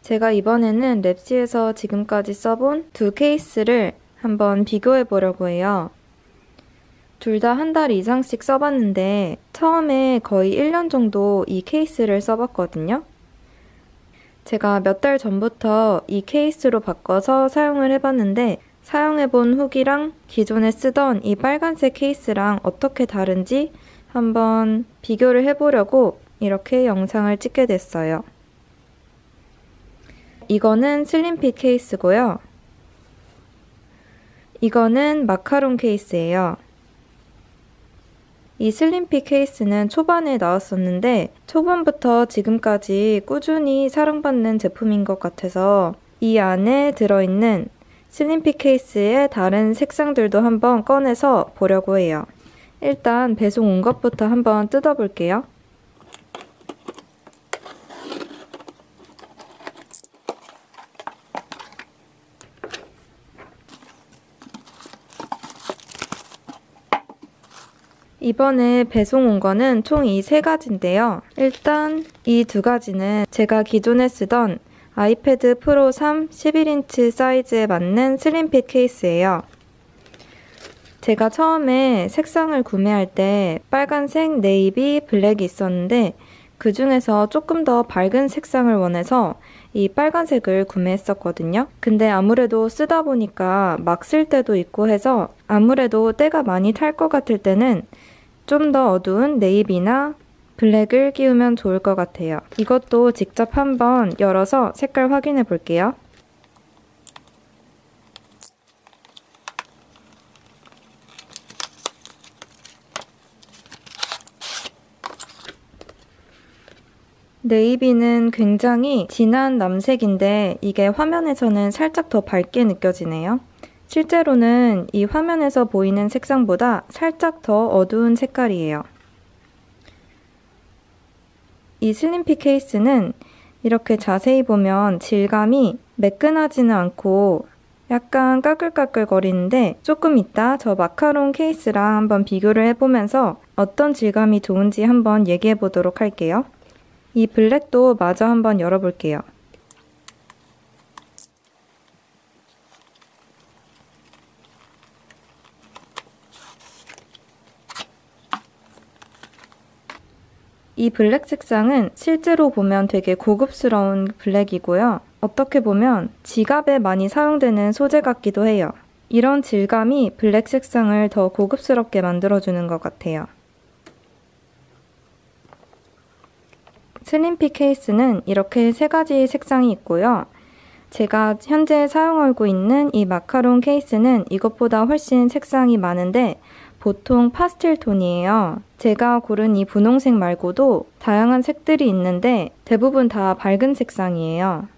제가 이번에는 랩시에서 지금까지 써본 두 케이스를 한번 비교해 보려고 해요. 둘 다 한 달 이상씩 써봤는데 처음에 거의 1년 정도 이 케이스를 써봤거든요. 제가 몇 달 전부터 이 케이스로 바꿔서 사용을 해봤는데 사용해본 후기랑 기존에 쓰던 이 빨간색 케이스랑 어떻게 다른지 한번 비교를 해보려고 이렇게 영상을 찍게 됐어요. 이거는 슬림핏 케이스고요. 이거는 마카롱 케이스예요. 이 슬림핏 케이스는 초반에 나왔었는데 초반부터 지금까지 꾸준히 사랑받는 제품인 것 같아서 이 안에 들어있는 슬림핏 케이스의 다른 색상들도 한번 꺼내서 보려고 해요. 일단 배송 온 것부터 한번 뜯어볼게요. 이번에 배송 온 거는 총 이 세 가지인데요. 일단 이 두 가지는 제가 기존에 쓰던 아이패드 프로 3 11인치 사이즈에 맞는 슬림핏 케이스예요. 제가 처음에 색상을 구매할 때 빨간색, 네이비, 블랙이 있었는데 그 중에서 조금 더 밝은 색상을 원해서 이 빨간색을 구매했었거든요. 근데 아무래도 쓰다 보니까 막 쓸 때도 있고 해서 아무래도 때가 많이 탈 것 같을 때는 좀 더 어두운 네이비나 블랙을 끼우면 좋을 것 같아요. 이것도 직접 한번 열어서 색깔 확인해 볼게요. 네이비는 굉장히 진한 남색인데 이게 화면에서는 살짝 더 밝게 느껴지네요. 실제로는 이 화면에서 보이는 색상보다 살짝 더 어두운 색깔이에요. 이 슬림핏 케이스는 이렇게 자세히 보면 질감이 매끈하지는 않고 약간 까끌까끌 거리는데 조금 이따 저 마카롱 케이스랑 한번 비교를 해보면서 어떤 질감이 좋은지 한번 얘기해 보도록 할게요. 이 블랙도 마저 한번 열어볼게요. 이 블랙 색상은 실제로 보면 되게 고급스러운 블랙이고요. 어떻게 보면 지갑에 많이 사용되는 소재 같기도 해요. 이런 질감이 블랙 색상을 더 고급스럽게 만들어주는 것 같아요. 슬림핏 케이스는 이렇게 세 가지 색상이 있고요. 제가 현재 사용하고 있는 이 마카롱 케이스는 이것보다 훨씬 색상이 많은데 보통 파스텔 톤이에요. 제가 고른 이 분홍색 말고도 다양한 색들이 있는데 대부분 다 밝은 색상이에요.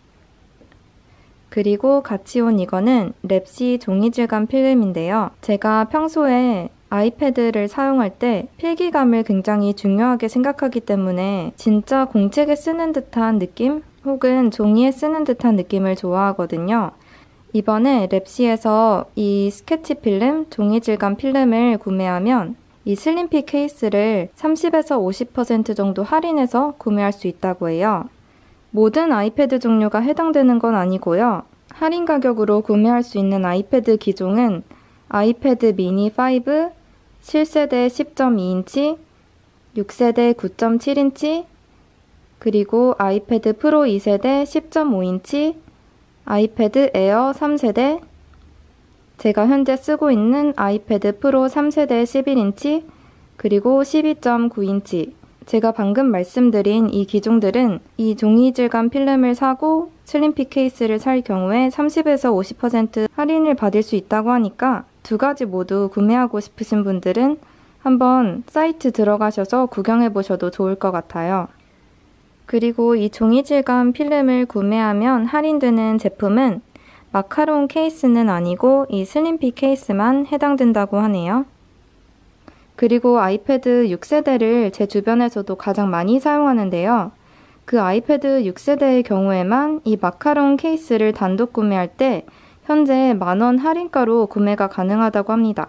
그리고 같이 온 이거는 랩시 종이 질감 필름인데요. 제가 평소에 아이패드를 사용할 때 필기감을 굉장히 중요하게 생각하기 때문에 진짜 공책에 쓰는 듯한 느낌 혹은 종이에 쓰는 듯한 느낌을 좋아하거든요. 이번에 랩시에서 이 스케치 필름, 종이 질감 필름을 구매하면 이 슬림핏 케이스를 30에서 50% 정도 할인해서 구매할 수 있다고 해요. 모든 아이패드 종류가 해당되는 건 아니고요. 할인 가격으로 구매할 수 있는 아이패드 기종은 아이패드 미니 5, 7세대 10.2인치, 6세대 9.7인치, 그리고 아이패드 프로 2세대 10.5인치, 아이패드 에어 3세대, 제가 현재 쓰고 있는 아이패드 프로 3세대 11인치, 그리고 12.9인치. 제가 방금 말씀드린 이 기종들은 이 종이 질감 필름을 사고 슬림핏 케이스를 살 경우에 30에서 50% 할인을 받을 수 있다고 하니까 두 가지 모두 구매하고 싶으신 분들은 한번 사이트 들어가셔서 구경해 보셔도 좋을 것 같아요. 그리고 이 종이 질감 필름을 구매하면 할인되는 제품은 마카롱 케이스는 아니고 이 슬림핏 케이스만 해당된다고 하네요. 그리고 아이패드 6세대를 제 주변에서도 가장 많이 사용하는데요. 그 아이패드 6세대의 경우에만 이 마카롱 케이스를 단독 구매할 때 현재 10,000원 할인가로 구매가 가능하다고 합니다.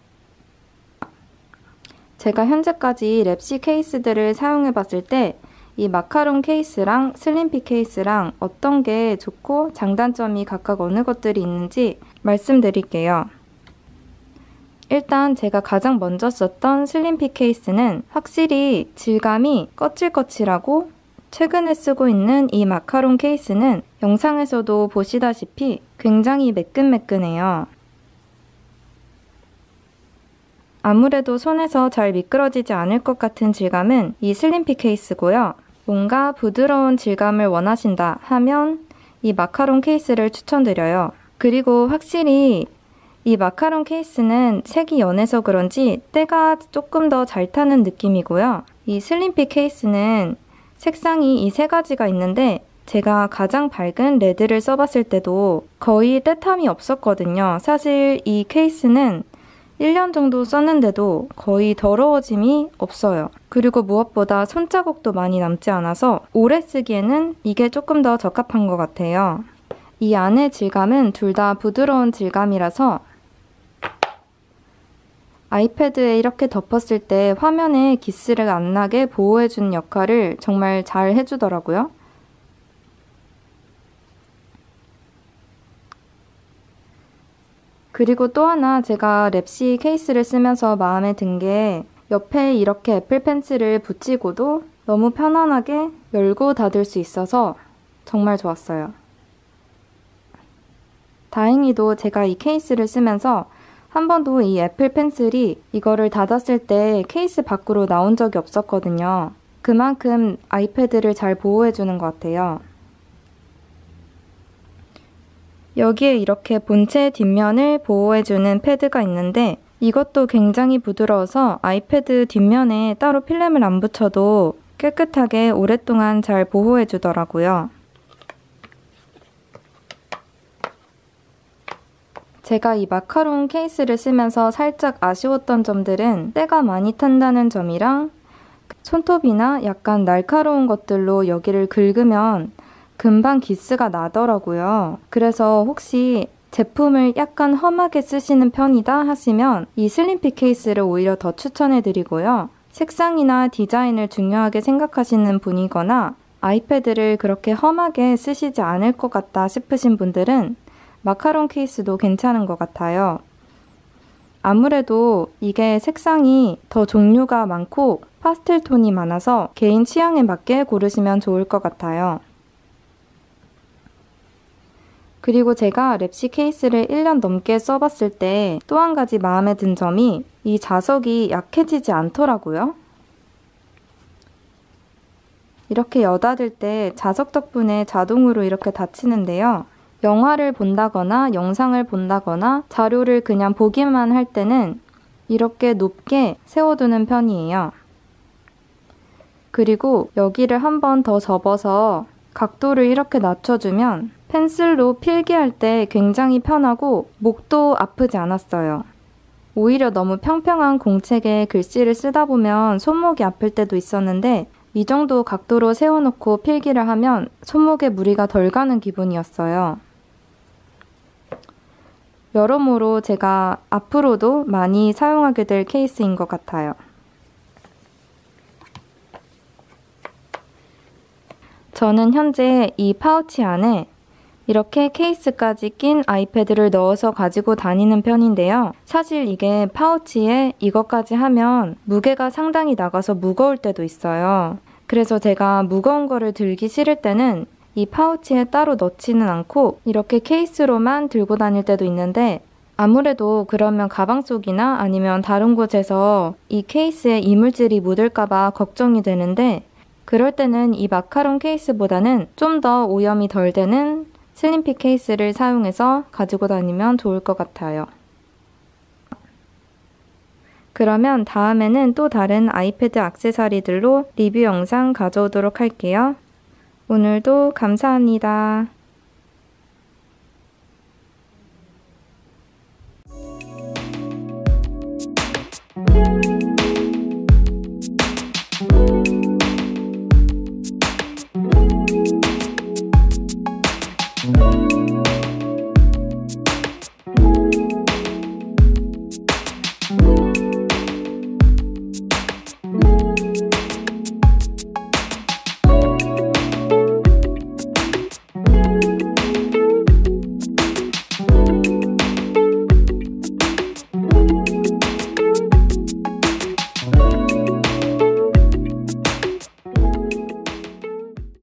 제가 현재까지 랩시 케이스들을 사용해 봤을 때 이 마카롱 케이스랑 슬림핏 케이스랑 어떤 게 좋고 장단점이 각각 어느 것들이 있는지 말씀드릴게요. 일단 제가 가장 먼저 썼던 슬림핏 케이스는 확실히 질감이 거칠거칠하고 최근에 쓰고 있는 이 마카롱 케이스는 영상에서도 보시다시피 굉장히 매끈매끈해요. 아무래도 손에서 잘 미끄러지지 않을 것 같은 질감은 이 슬림핏 케이스고요. 뭔가 부드러운 질감을 원하신다 하면 이 마카롱 케이스를 추천드려요. 그리고 확실히 이 마카롱 케이스는 색이 연해서 그런지 때가 조금 더 잘 타는 느낌이고요. 이 슬림핏 케이스는 색상이 이 세 가지가 있는데 제가 가장 밝은 레드를 써봤을 때도 거의 때탐이 없었거든요. 사실 이 케이스는 1년 정도 썼는데도 거의 더러워짐이 없어요. 그리고 무엇보다 손자국도 많이 남지 않아서 오래 쓰기에는 이게 조금 더 적합한 것 같아요. 이 안의 질감은 둘 다 부드러운 질감이라서 아이패드에 이렇게 덮었을 때 화면에 기스를 안 나게 보호해주는 역할을 정말 잘 해주더라고요. 그리고 또 하나 제가 랩시 케이스를 쓰면서 마음에 든 게 옆에 이렇게 애플 펜슬을 붙이고도 너무 편안하게 열고 닫을 수 있어서 정말 좋았어요. 다행히도 제가 이 케이스를 쓰면서 한 번도 이 애플 펜슬이 이거를 닫았을 때 케이스 밖으로 나온 적이 없었거든요. 그만큼 아이패드를 잘 보호해주는 것 같아요. 여기에 이렇게 본체 뒷면을 보호해주는 패드가 있는데 이것도 굉장히 부드러워서 아이패드 뒷면에 따로 필름을 안 붙여도 깨끗하게 오랫동안 잘 보호해주더라고요. 제가 이 마카롱 케이스를 쓰면서 살짝 아쉬웠던 점들은 때가 많이 탄다는 점이랑 손톱이나 약간 날카로운 것들로 여기를 긁으면 금방 기스가 나더라고요. 그래서 혹시 제품을 약간 험하게 쓰시는 편이다 하시면 이 슬림핏 케이스를 오히려 더 추천해드리고요. 색상이나 디자인을 중요하게 생각하시는 분이거나 아이패드를 그렇게 험하게 쓰시지 않을 것 같다 싶으신 분들은 마카롱 케이스도 괜찮은 것 같아요. 아무래도 이게 색상이 더 종류가 많고 파스텔 톤이 많아서 개인 취향에 맞게 고르시면 좋을 것 같아요. 그리고 제가 랩시 케이스를 1년 넘게 써봤을 때 또 한 가지 마음에 든 점이 이 자석이 약해지지 않더라고요. 이렇게 여닫을 때 자석 덕분에 자동으로 이렇게 닫히는데요. 영화를 본다거나 영상을 본다거나 자료를 그냥 보기만 할 때는 이렇게 높게 세워두는 편이에요. 그리고 여기를 한 번 더 접어서 각도를 이렇게 낮춰주면 펜슬로 필기할 때 굉장히 편하고 목도 아프지 않았어요. 오히려 너무 평평한 공책에 글씨를 쓰다 보면 손목이 아플 때도 있었는데 이 정도 각도로 세워놓고 필기를 하면 손목에 무리가 덜 가는 기분이었어요. 여러모로 제가 앞으로도 많이 사용하게 될 케이스인 것 같아요. 저는 현재 이 파우치 안에 이렇게 케이스까지 낀 아이패드를 넣어서 가지고 다니는 편인데요. 사실 이게 파우치에 이것까지 하면 무게가 상당히 나가서 무거울 때도 있어요. 그래서 제가 무거운 거를 들기 싫을 때는 이 파우치에 따로 넣지는 않고 이렇게 케이스로만 들고 다닐 때도 있는데 아무래도 그러면 가방 속이나 아니면 다른 곳에서 이 케이스에 이물질이 묻을까봐 걱정이 되는데 그럴 때는 이 마카롱 케이스보다는 좀 더 오염이 덜 되는 슬림핏 케이스를 사용해서 가지고 다니면 좋을 것 같아요. 그러면 다음에는 또 다른 아이패드 액세서리들로 리뷰 영상 가져오도록 할게요. 오늘도 감사합니다.